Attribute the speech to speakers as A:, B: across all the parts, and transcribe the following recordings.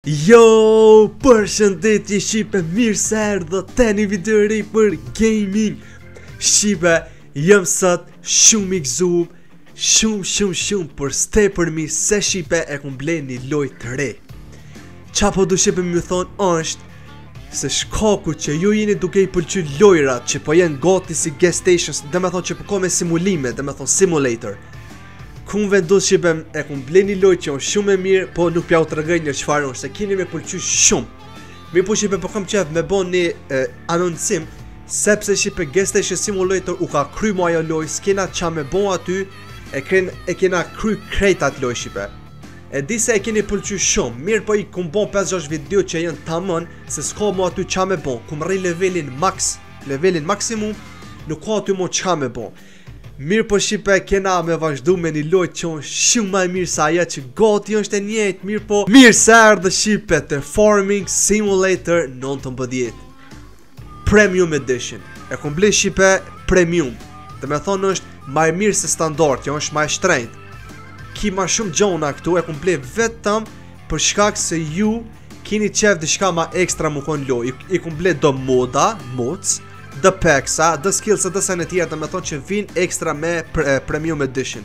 A: Yo, përshëndetje Shqipe, mirë se erdhë te një video ri për gaming. Shqipe, jam sot shumë i gëzuar, shumë për ste për mi se Shqipe e kum ble një lojë të re. Qa po du Shqipe më thonë është se shkaku që ju jeni duke i pëlqy lojrat që po jenë gati si gas stations, dhe me thonë që po ka me simulime, dhe me thonë simulator. Kum vendos Shqipe e kum ble një lojë që është shumë e mirë, po nuk pja u të rëgëj një qfarë është, se kini me pëlqy shumë. Mi po Shqipe po kam qef me bon një anoncim, sepse Shqipe gas station simulator u ka kry mo ajo lojë, s'kena qa me bon aty, e kena kry krejt atë lojë Shqipe. E di se e keni pëlqy shumë, mirë po i kum bon 5-6 video që jenë tamën, se s'ka mo aty qa me bon, kum rri levelin maksimum, nuk ka aty mo qa me bon. Mirë po Shqipe kena me vazhdu me një lojë që është shumë ma mirë sa aja që gati është e njëjtë, mirë po mirë se erdhë Shqipe të Farming Simulator 19 Premium Edition. E kum ble Shqipe Premium, dhe me thonë është ma e mirë se standard, që është ma e shtrejt. Ki ma shumë gjona këtu, e kum ble vetëm për shkak se ju kini qef dhe shka ma ekstra mu kon lojë. I kum ble do mods, the packs-a, the skills-a, dhe sene tjerë, dhe me thonë që vin ekstra me Premium Edition.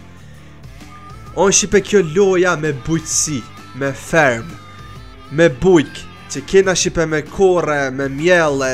A: On Shqipe kjo loja me bujtësi, me ferm, me bujk, që kena Shqipe me kore, me mjelle,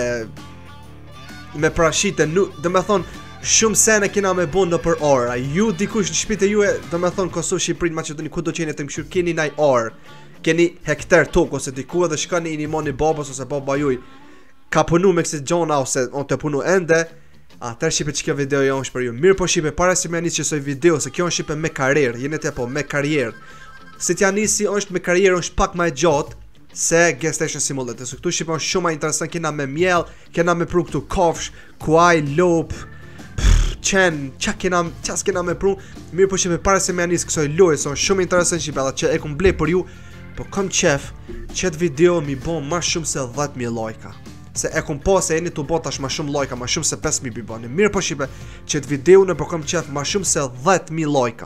A: me prashite, dhe me thonë, shumë sene kena me bon në për ora. Ju dikush në shpite ju e, dhe me thonë, Kosovë, Shqipërinë, Maqedoni, ku do qeni të mëshur, keni naj orë, keni hektar tokë, ose diku edhe shkani i një moni babës, ose baba juj, ka punu me kësi gjona ose on të punu ende, atër Shqipe që kjo video jo është për ju. Mirë po Shqipe, para si me njësë qësoj video, se kjo është Shqipe me karierë, jene të po me karierë. Si t'ja njësi është me karierë është pak ma e gjatë se gas station simulator. Se këtu Shqipe është shumë ma interesant, kena me mjell, kena me pru këtu kofsh, kuaj, lop, qen, qas kena me pru. Mirë po Shqipe, para si me njësë kësoj lojë, se është shumë interesant Shqipe, dhe që e kum ble për ju, po kom qef, qëtë video mi bon ma shumë se 10.000 lajka. Se e kum po se jeni të bot tash ma shumë lajka, ma shumë se 5.000 bibani. Mirë po Shqipe, që të video në përkom qef ma shumë se 10.000 lajka.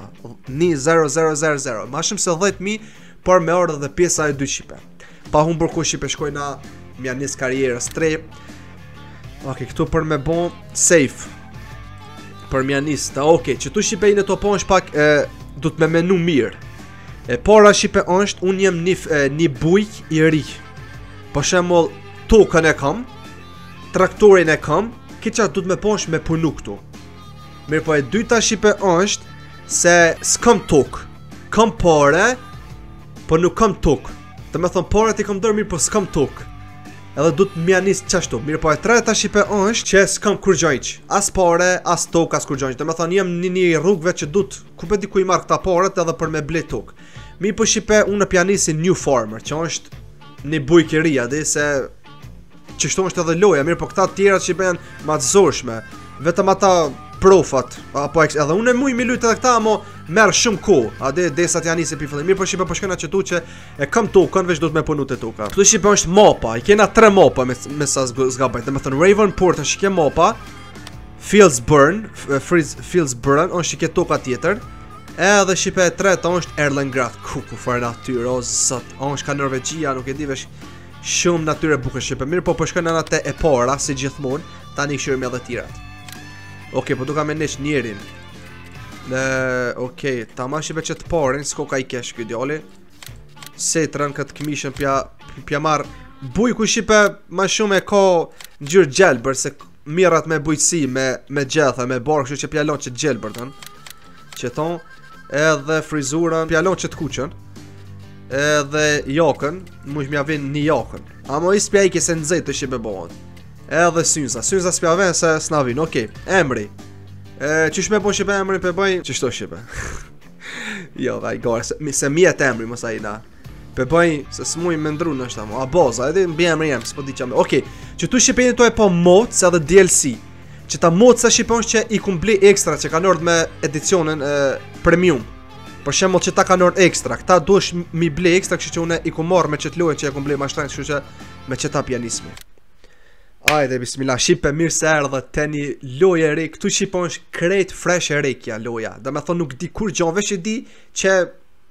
A: 1.0000, ma shumë se 10.000, por me orë dhe pjesa e 2 Shqipe. Pa humbur ku Shqipe shkoj na mja njës karierës 3. Ok, këtu për me bon safe. Për mja njës, da ok, që tu Shqipe i në to po është pak, du të me menu mirë. E para Shqipe është, unë jem një bujk i ri. Po shemull, tokën e kam, traktorin e kam, kiqa du të me posh me punu këtu. Mirë po e dyta Shqipe është se s'kam tokë, kam pare, po nuk kam tokë. Të me thonë pare ti kam dërë mirë po s'kam tokë. Edhe du të mja njësë qashtu. Mirë po e treta Shqipe është që s'kam kur gjajq. As pare, as tokë, as kur gjajq. Të me thonë jem një rrugve që du të ku pe di ku i marrë këta paret edhe për me ble tokë. Mirë po Shqipe unë pja njësi New Farmer, që është një bujkeria, dhe se qështu është edhe loja, mirë po këta tjera që i bëjnë ma të zorshme, vetëm ata profat, apo edhe unë e muj mi lujt edhe këta, amo merë shumë ko, a dhe desat janë nisi pifëllim, mirë po Shqipe po shkena që tu që e kam tokën, veç du të me punu të toka. Këtu Shqipe është mapa, i kena 3 mapa me sa zgabajt, dhe me thënë Ravenport është shike mapa, Fieldsburn, është shike toka tjetër, edhe Shqipe e treta është Erlengrad, ku farë natyre, o zot, është ka Norvegjia, nuk e di vesh, shumë natyre bukur Shqipe. Mirë po përshkën në atë e para, si gjithmonë, tani këshirëm edhe tirat. Ok, po duka me nesh njerin. Ok, ta ma Shqipe që të parin, s'ko ka i kesh kjo djali. Setrën këtë këmishën pja marë. Bujku Shqipe ma shumë e ka në gjyrë gjelbër, se mirat me bujësi, me gjetha, me barë, kështu që pjallon që gjelbër tënë. Që thonë, edhe frizurën, pjallon që të kuqën. Edhe jakën, mush mja vin një jakën. Amo i spja i kese në zetë të Shqipe bohën. Edhe synza spja ven se s'na vin. Okej, emri. Qysh me bon Shqipe emri për bëjnë? Qështo Shqipe? Jo, vaj garë, se mjet emri mësa i na. Për bëjnë, se s'muj me ndru në është amo. A boza, edhe mbi emri jem, s'po di qame. Okej, që tu Shqipe një to e po mods edhe DLC. Që ta mods se Shqipe është që i kumbli ekstra që ka nërd me edicionin premium. Për shembull që ta kanë orë ekstra, këta duhesh mi ble ekstra, kështu që unë i ku marrë me qëtë lojën që e ku ble ma shtrajnë, kështu që me qëta pianismi. Ajde, bismillah, Shqipe mirë se erdhe te një lojë e re, këtu Shqipe është krejt fresh e re kja loja, dhe me thonë nuk di kur gjon, veç e di që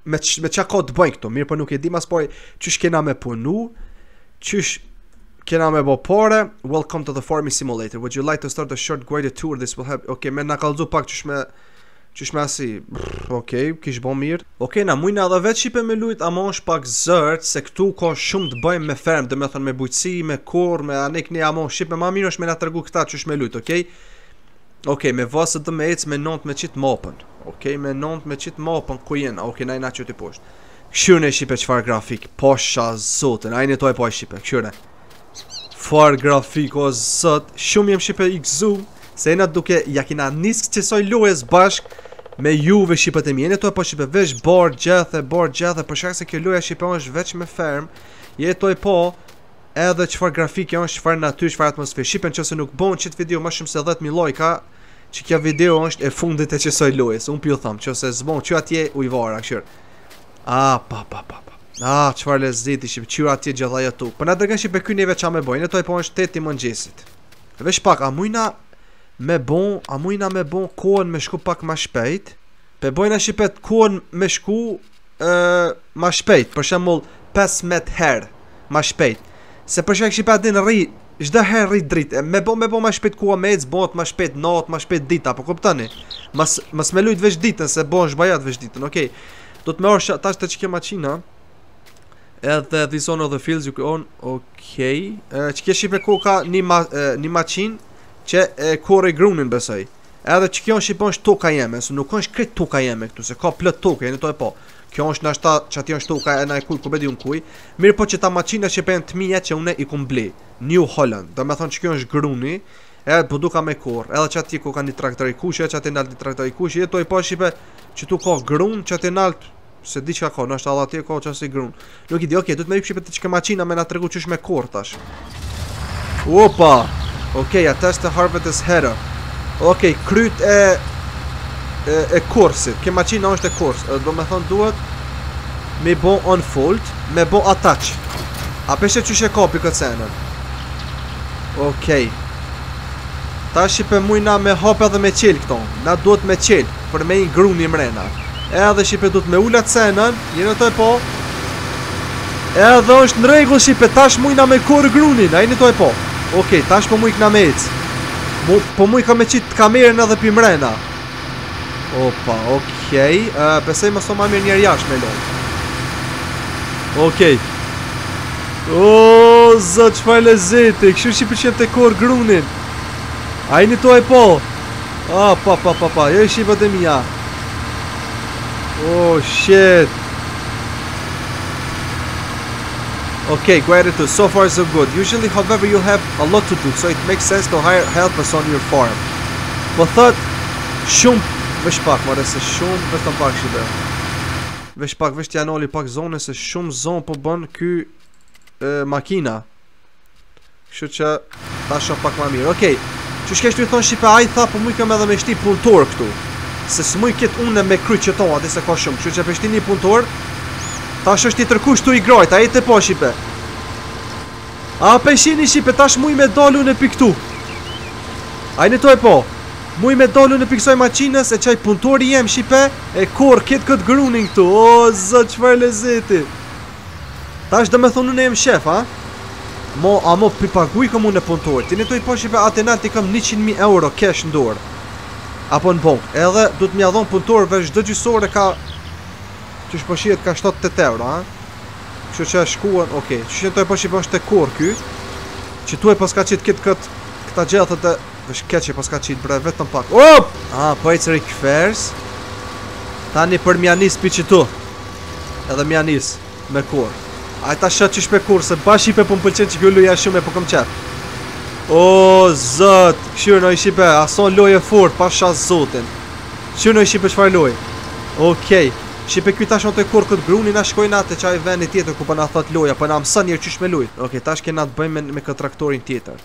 A: me qa ka të bëjnë këto, mirë po nuk e di mas pari qysh kena me punu, qysh kena me bo pare. Welcome to the farming simulator. Would you like to start a short guided tour? This will help. Okay, me na kallzu pak qysh me asi. Okay, kish bo mirë. Okay, na mujna edhe vetë shipe me lujt, ama është pak zërt, se këtu ka shumë të bëjmë me ferm, dhe me thënë me bujqësi, me kur, me anek një ama shipe ma mirë është me na tërgu këta qysh me lujt, okay? Okay, me vasët dhe me ecë me nënt me qitë mapën. Okay, me nënt me qitë mapën, ku jenë? Okay, na i na qëti poshtë. Këshyre shipe qfar grafik, posha zotën, a i një toj po shipe, këshyre. Far grafik, o zot, shumë jem shipe i gzu, se jena duke, ja kina nisk qësoj lojes bashk, me juve shipet e mi, jene toj po shipe veç bar gjethe, për shak se kjo loja shipe është veç me ferm, je toj po, edhe qfar grafik janë, qfar natyr, qfar atmosfer, shipen që se nuk bon qëtë video më shumë se 10.000 lojka, që kja video është e fundit e qësoj lojes, unë pjo thamë, që se zbon që atje ujvara, këshyr. Qfar leziti shqipe, që atje gjitha jetu. Për na dërgen shqipe kry neve qa me bojnë, e toj po është 8 i mëngjesit. Vesh pak, a mujna me bon kohën me shku pak ma shpejt, pe bojna shqipet kohën me shku ma shpejt, për shembull 15 herë ma shpejt. Se për shek shqipet din rri, çdo herë rri dritë, me bo ma shpejt koha me ec, bot ma shpejt natë, ma shpejt dita, po kuptoni? Mas me lujt veç ditën, se bon shbajat veç ditën, okej. Do të me orë tash të që ke maqina, edhe this one of the fields you own, okej. Që ke shqipe ko ka një maqin, që e kore grunin besoj. Edhe që kjo shqipon është toka jeme, se nuk është kretë toka jeme këtu, se ka plët toka, e në to e po. Kjo është nashta që ati është toka e na e kuj, ku bedi unë kuj. Mirë po që ta maqina shqipen të mija që une i kum ble. New Holland, do me thonë që kjo është gruni, edhe po duka me kor, edhe që ati ku ka një traktor i kushje, që ati nalt një traktor i kushje, e to e po shqipe që tu ka grun, që ati nalt, se di që ka, nashta alla ati ka që asi grun. Nuk i di, okej, du të me i shqipe të që ke maqina me na tregu qysh me kor tash. Opa! Okej, attach the harvest header. Okej, kryt e kursit. Kjo maqina është e kurs. Do me thonë duhet me bo unfold, me bo attach. A peshe qyshe kapi këtë senën. Okej. Ta shqipe mujna me hap edhe me qel këto. Na duhet me qel, për me i gruni mrena. Edhe shqipe duhet me ullat senën, jene të e po. Edhe është në regull shqipe, tash mujna me kur grunin, a jene të e po. Okej, tash po mujk na me ec. Po mujk ka me qitë kamerën edhe pi mrena. Opa, okej. Besej më so ma mirë njerë jash me lojnë. Okej. O, zot, qfar lezeti. Kështu që përqen të kor grunin. A i një to e po. Pa. Jo i shqipët e mija. Oh, shit. Okay, great too. So far so good. Usually, however, you'll have a lot to do, so it makes sense to hire helpers on your farm. Po thot, shumë, vesh pak, more se shumë, vetëm pak shibe. Vesh pak, vesh t'ja noli pak zone, se shumë zonë po bën ky makina. Kështu që, ta shumë pak ma mirë. Okej, që shkesh të i thonë shipe, a i tha, po muj kem edhe me shti punëtor këtu. Se s'muj ketë une me kry që tonë, ati se ka shumë. Kështu që peshti një punëtor, tash është i tërkush tu i grajt, a i të po shipe. A peshini shipe, tash muj me dalu në piktu. A i në to e po. Muj me dalu në piksoj maqinës, e qaj punëtori jem shipe, e kor këtë grunin këtu. O, zët, qëfar lezeti. Tash dhe me thonu në jem shef, a? A mo pipaguj këmu në punëtori. Ti në to i po shipe, atenal ti kam 100.000 euro cash në dorë. Apo në bank. Edhe du të mja dhonë punëtori veç dë gjysore ka që shpëshijet ka 7-8 euro, ha? Që që shkuan, okej. Që që të e përshqip është të kor ky, që tu e pas ka qitë këta gjellëtët e... Vesh keqe pas ka qitë bre, vetëm pak. Op! Po e cëri këfers. Tani për mjanis pi që tu. Edhe mjanis me kor. A ta shët që shpe kur, se ba shipe po më pëlqen që kjo luja shumë e po këm qep. O, zët, këshyrë në i shipe, ason loje fort, pa shas zotin. Këshyrë në i shipe qfar loj. Okej. Shipe kuj tash në të kur këtë gruni, na shkojnë atë qaj veni tjetër ku për na thot loja, për na mësën njërë qysh me lujt. Okej, tash kena të bëjmë me këtë traktorin tjetër.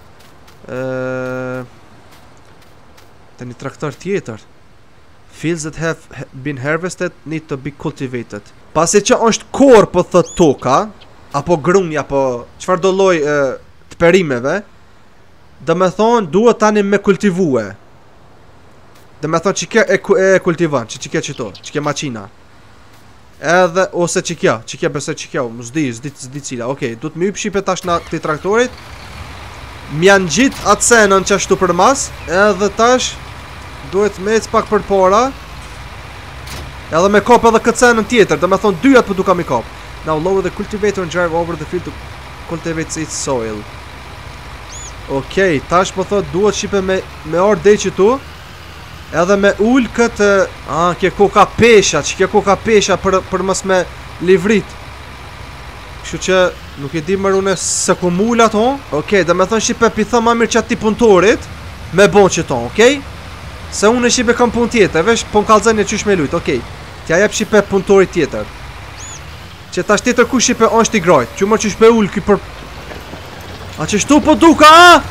A: Të një traktor tjetër. Fields that have been harvested need to be cultivated. Pasi që është kor për thot toka, apo gruni, apo qfar do loj të perimeve, dhe me thonë duhet tani me kultivue. Dhe me thonë që ke e kultivan, që ke qëto, që ke maqina. Edhe, ose qikja besoj qikja, zdi cila. Okej, du të më hyp shipe tash në këti traktorit. M'janë gjit atë senën që ashtu për mas. Edhe tash duhet me ec pak për para. Edhe me kop edhe këtë senën tjetër. Dhe me thonë dyjat për duka mi kop. Now lower the cultivator and drive over the field to cultivate its soil. Okej, tash po thot duhet shipe me orë dhe që tu. Edhe me ull këtë... kje koka pesha, që kje koka pesha për mës me livrit. Kështu që nuk e di mërune se ku mull ato. Okej, dhe me thonë shipe pitha ma mirë që ati punëtorit me bon që ton, okej? Se unë e shipe kam pun tjetër, vesh po në kalzën e qysh me lujt, okej. Tja jep shipe punëtorit tjetër. Që tash tjetër ku shipe on shti grajt. Që mërë qysh me ull ki për... A që shtu po duka,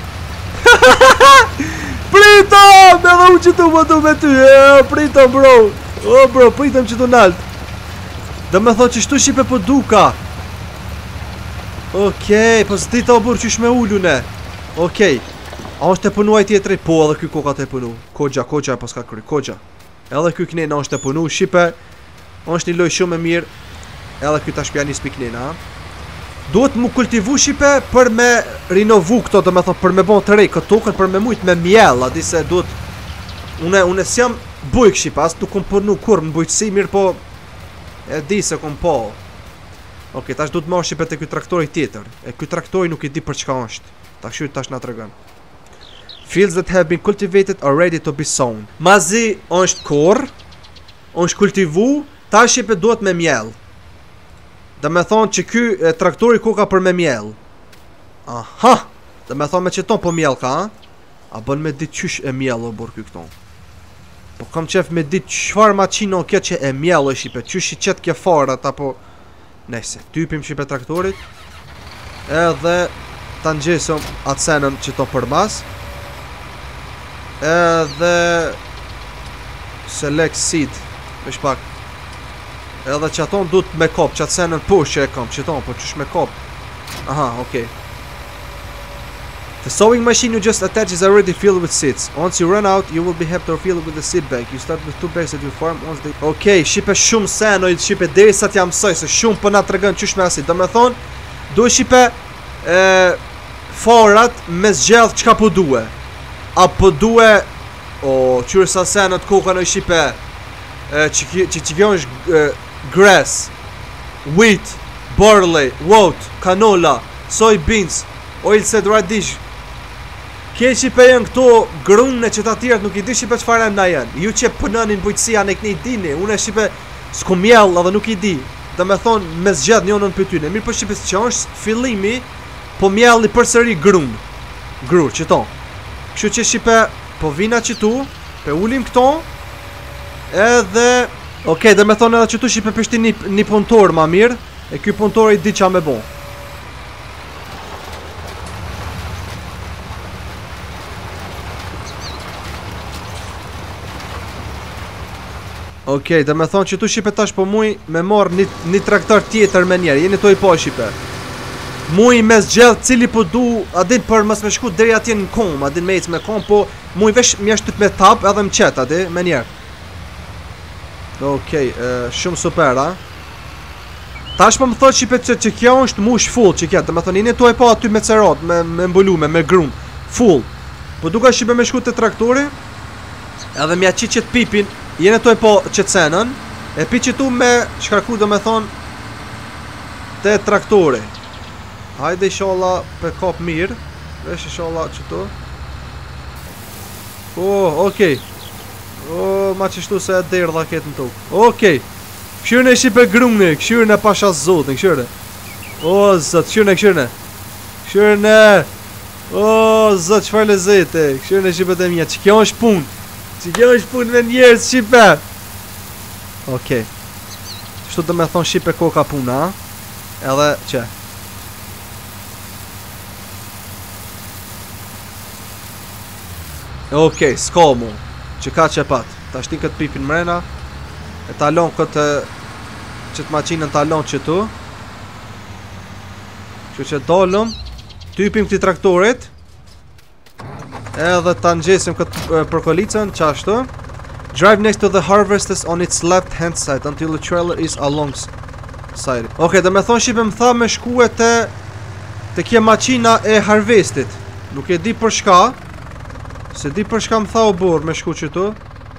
A: Prito! Me dhe unë që tu më du me ty. Prito, bro. O, bro, pritëm që tu nalt. Dhe me thonë që shtu shipe po duka. Okej, po së dita o burë që shme ullune. Okej. A është të punuaj tjetëri? Po, edhe kjo koka të punu. Kogja e pas ka kry, kogja. Edhe kjo knena është të punu. Shipe, është një loj shumë e mirë. Edhe kjo tash pja një spi knena, duhet mu kultivu shipe për me rinovu këto, dhe me thonë për me bon të rej këtë tukën, për me mujt me mjell, a di se duhet... Une s'jam bujk shipe, as tu kom përnu kur më bujqësi, mirë po... E di se kom po... Okej, tash duhet marrë shipe të kjo traktori tjetër. E kjo traktori nuk i di për çka është. Ta këshyri tash nga të regan. Fields that have been cultivated are ready to be sown. Mazi është kur, është kultivu, ta shipe duhet me mjell. Dhe me thonë që ky traktori ku ka për me mjell. Aha! Dhe me thonë me qëton po mjell ka, a bën me dit qysh e mjell o bor ky këton. Po kam qef me dit qfar maqino kjo që e mjell o shipe, qysh i qet kje farat, apo... Nese, typim shipe traktorit. Edhe ta ngjesëm atë senën që to për mas. Edhe... Select seed, vesh pak. Edhe që aton duhet me kop, që atë senën push që e kam, që aton, po qysh me kop. Aha, okej. The sowing machine you just attach is already filled with seeds. Once you run out, you will be happy to fill it with a seed bag. You start with 2 bags that you farm once they... Okej, shipe shumë senoj, shipe deri sa t'jam mësoj, se shumë për na të regën qysh me asit. Do me thonë, duhet shipe farat me zgjedh qka po duhe. Apo duhe... O, qyre sa senët koka në shipe... që kjo është... grass, wheat, barley, oat, canola, soybeans, oilseed radish. Kje që pe janë këto grune që ta tjerët nuk i di shipe që farem na janë. Ju që pënënin bujtësia në këni i dini. Unë e shipe s'ku mjell edhe nuk i di. Dhe me thonë me zgjed njënën për tyne. Mirë për shipe që është fillimi, po mjell i përsëri grun. Grur, që to. Kështu që shipe po vina që tu, pe ullim këto, edhe... Okej, dhe me thonë edhe që tu shipe pështi një punëtor ma mirë. E kjo punëtor i di qa me bon. Okej, dhe me thonë që tu shipe tash po muj me marrë një traktor tjetër me njerë. Jeni to i po shipe. Muj me zgjedh cili po du, adin për mës me shku deri atje në kom, adin me ecë me kom, po muj vesh mjeshtu me tap edhe më qet, adin, me njerë. Okej, shumë super, a? Tash po më thot shipe që kjo është mush full që kjo, dhe me thonë, jeni to i po aty me cerat, me mbulume, me grun, full. Po duka shipe me shku të traktori, edhe mja qit pipin, jene to i po qëtë senën, e pi qitu me shkarku dhe me thonë, te traktori. Hajde ishala pe kap mirë, vesh ishala qëtu. Okej. Ma qështu se e derë dha ketë në tukë. Okej. Këshyrën e shipe grune, këshyrën e pasha zotin, këshyrën. Zot, këshyrën e. Këshyrën e. Zot, qëfar lezete. Këshyrën e shipe të mija, që kjo është pun. Që kjo është pun me njerës shipe. Okej. Kështu dhe me thonë shipe koka puna. Edhe që. Okej, s'ka mu. Që ka që pat. Ta shtin këtë pipin mrena. E talon këtë qëtë maqinën talon që tu. Që dolëm. Typim këti traktorit. Edhe ta ngjesim këtë përkolicën qashtu. Drive next to the harvesters on its left hand side until the trailer is alongside it. Okej, dhe me thonë shipe më tha me shkue te kje maqina e harvestit. Nuk e di për shka. Se di për shka më tha o burr me shku qëtu.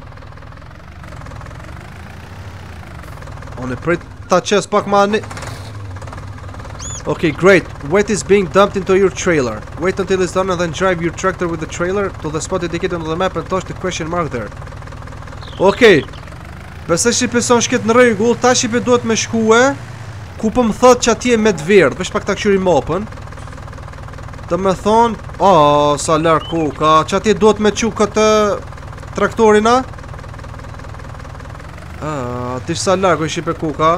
A: One prit ta qes pak ma një. Okay, great. Weight is being dumped into your trailer. Wait until it's done and then drive your tractor with the trailer to the spot indicated on the map and touch the question mark there. Okay. Besoj shipe son shket në rregull, tash shipe duhet me shkue ku po më thot që atje me të verdh, veç pak ta këshyri mapën. Dhe me thon, sa larg koka, që atje duhet me çu këtë traktorina. Ti sa larg është shipe koka.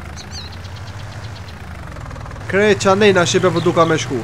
A: Krejt që anejna shipe për duka me shku.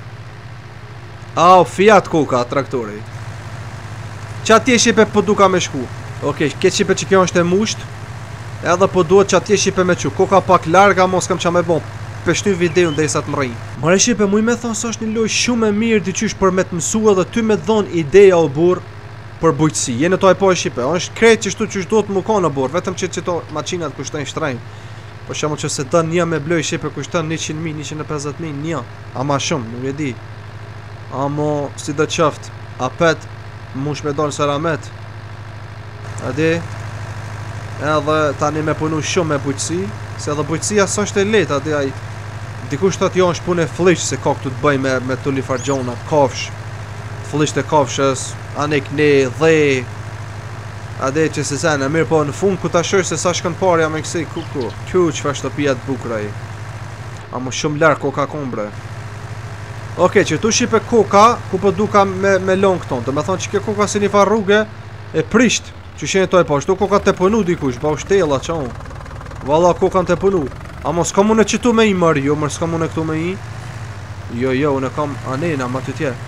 A: Fiat koka, traktori. Që atje shipe për duka me shku. Okej, këtë shipe që kjo është e musht. Edhe për duhet që atje shipe me qu. Koka pak larga, mos kam qa me bon. Peshtu videon dhe i sa të më rri. Mare shipe, muj me thonë së është një loj shumë e mirë diqysh për me të mësu edhe ty me dhonë ideja o burr për bujqësi. Jene to e po e shipe. është krejt që shtu që shtu të më konë o burr. Vetëm që to maqinat kushtojnë shtrejnë. Po shemë që se dën një me bloj shipe kushton 100.000, 150.000, një. Ama shumë, nuk e di. Amo, si dhe qëft, apet, mush me donë sëramet. Adi, edhe tani me punu shumë me bujqësi, se edhe bujqësia së është e letë, adi aj, dikush të jo është punë e fliqë, se ka këtu të bëj me të li fargjona, kafsh, fliqë të kafshës, anek ne, dhe, ade që se zene, mirë po në fund ku ta shosh se sa shkën parja me kësi, ku, që fa shtëpia të bukraj. Amo shumë larë koka kombre. Okej, që tu shipe koka, ku po duka me long këton, të me thonë që ke koka si një farë rrugë e prisht, që shenë to e po, shtu koka të punu dikush, ba u shtela që unë. Valla koka të punu. Amo s'ka mu në qëtu me i mërë, jo mërë s'ka mu në këtu me i. Jo, unë kam anena, ma të tje.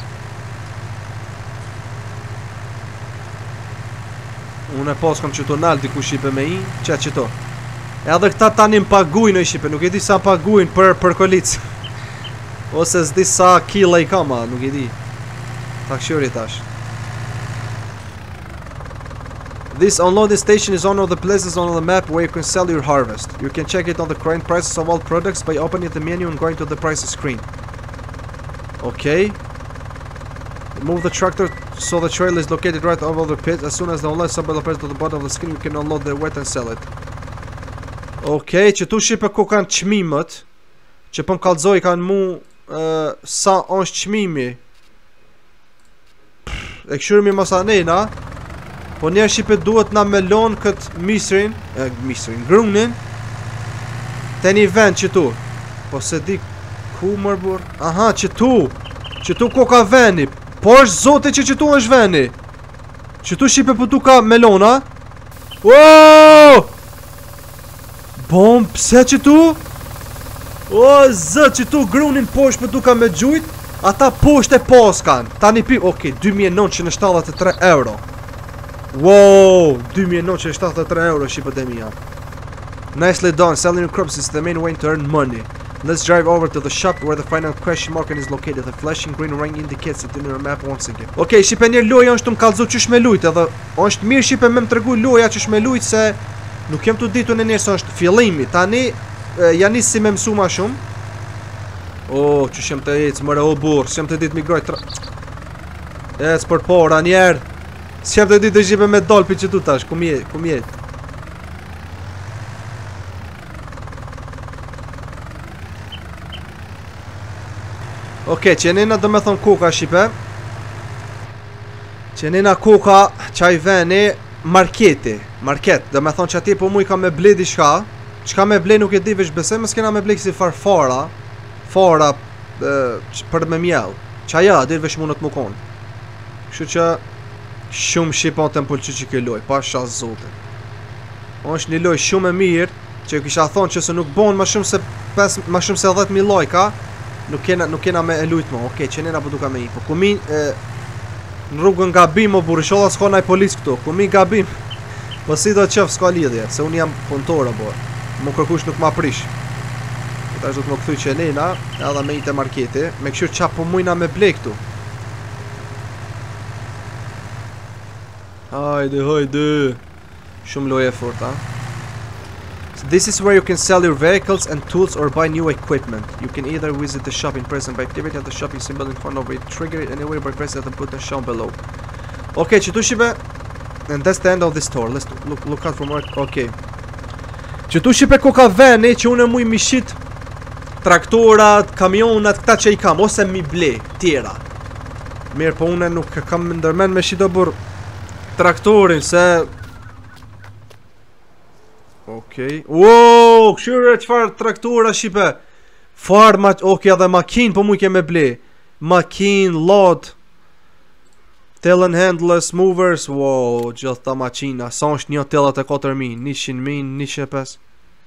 A: Unë e pas kam qëto nalë diku shipe me i, qëto. Edhe këta tani më paguin në shipe, nuk e di sa paguin për kolicë. Ose s'di sa kila i kama, nuk e di. Ta këshyri tash. This unloading station is one of the places on the map where you can sell your harvest. You can check it on the current prices of all products by opening the menu and going to the prices screen. Okay. Move the tractor so the trailer is located right over the pit. As soon as the online symbol appears to the bottom of the screen, you can unload the weight and sell it. Okay, që tu shipe ku kanë çmimet, që po më kallzoi kanë mu sa është çmimi. E këshyrimi mos anena, po njerë shipe duhet na melon këtë misrin, grunin, te një vend që tu. Po se di ku mërë burr. Aha, që tu ku ka veni. Po është zote që tu është veni. Që tu shipe për tu ka melona. Oooo! Bom, pse që tu? O, zë, që tu grunin poshtë për tu ka me gjujt. Ata poshtë e pas kanë. Tani pi, okej, 2.973 euro. Wow, 2.973 euro shipët e mija. Nicely done, selling your crops is the main way to earn money. Let's drive over to the shop where the final question mark is located. The flashing green ring indicates it in your map once again. Okay, shipe njerë loja është të më kallëzu qysh me lujt, edhe është mirë shipe me më tregu loja qysh me lujt, se nuk jem të ditu në njerë se është fillimi. Tani, janë si me mësu ma shumë. Qysh jem të ecë, mëre o burë, s'jem të ditë migroj ecë për pora njerë. S'jem të ditë shipe me dolpi që tu tash, kum jetë. Okej, që njëna dhe me thonë koka shipe. Që njëna koka qaj veni marketi. Market, dhe me thonë që ati po mu i ka me ble di shka. Qka me ble nuk e di vesh besem, më s'kena me ble kësi farfara. Fara për me mjell. Qa ja, dir vesh mundet mu konë. Kështu që shumë shipon të mpulqy që kjo loj, pa shas zote. është një loj shumë e mirë, që kisha thonë që se nuk bon ma shumë se 10.000 lojka. Nuk kena me e lujt mo. Okej, që nena po duka me i. Po ku mi në rrugën gabim o burë, sholla s'ka naj polis këtu. Ku mi gabim, po si do qëf s'ka lidhje, se unë jam punëtor o burë. Më kërkush nuk ma prish. Këta është do të më këthuj që nena, edhe me i të marketi. Me këshur qa po mujna me ble këtu. Hajde. Shumë loje fort, ha? So this is where you can sell your vehicles and tools or buy new equipment. You can either visit the shop in person by activity at the shopping symbol in front of it, trigger it anywhere by pressing the button shown below. Okay, që tu shipe, and that's the end of this store. Let's look out for more. Okay. Që tu shipe ko ka vene që unë muj mi shit traktorat, kamionat, këta që I kam, ose mi ble, tjera. Mirë, po unë nuk kam ndërmen me shito bur traktorin, se... Okej. Wow, këshyre qëfar traktora shipe. Okej, edhe makin, po muj ke me ble. Makin, lot, telehandlers, movers, wow, gjithë ta maqina. Sa është një 84.000, 100.000, 105.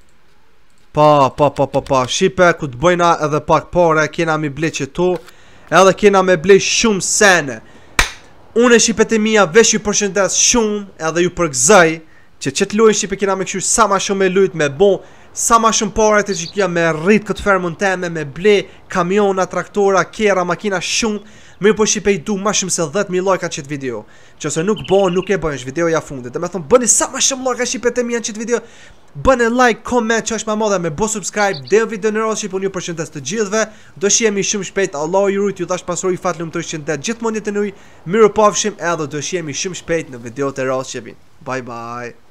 A: Pa. Shipe, ku të bëjna edhe pak pare, kena mi ble që tu, edhe kena me ble shumë sene. Unë e shipet e mija vesh ju përshëndes shumë, edhe ju përgzaj, që qëtë lujnë shipe kena me këshur sa ma shumë me lujt, me bon, sa ma shumë pare të që kja me rrit këtë fermën teme, me ble, kamiona, traktora, kjera, makina shumë, mirë po shipe I du ma shumë se 10.000 lajka qëtë video, që se nuk bon, nuk e bëjnë, është videoja fundit, dhe me thonë, bëni sa ma shumë lajka shipe të mija në qëtë video, bëni like, comment, që është ma modhe, me bo subscribe, dhe video në rrës, unë ju përshëndes të gjithve, do shihemi shumë shpejt, Allah ju rujt, ju dash pasroj, fatlum të rëshqendet, gjithë monit të nuj, mirë pafshim, edhe do shihemi shumë shpejt në video të rrës që bin. Bye bye.